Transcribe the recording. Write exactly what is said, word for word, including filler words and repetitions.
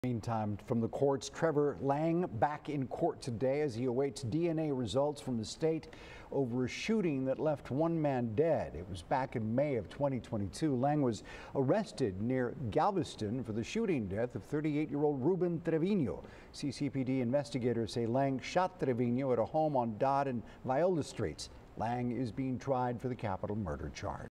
Meantime, from the courts, Trevor Lang back in court today as he awaits D N A results from the state over a shooting that left one man dead. It was back in May of twenty twenty-two. Lang was arrested near Galveston for the shooting death of thirty-eight-year-old Ruben Trevino. C C P D investigators say Lang shot Trevino at a home on Dodd and Viola Streets. Lang is being tried for the capital murder charge.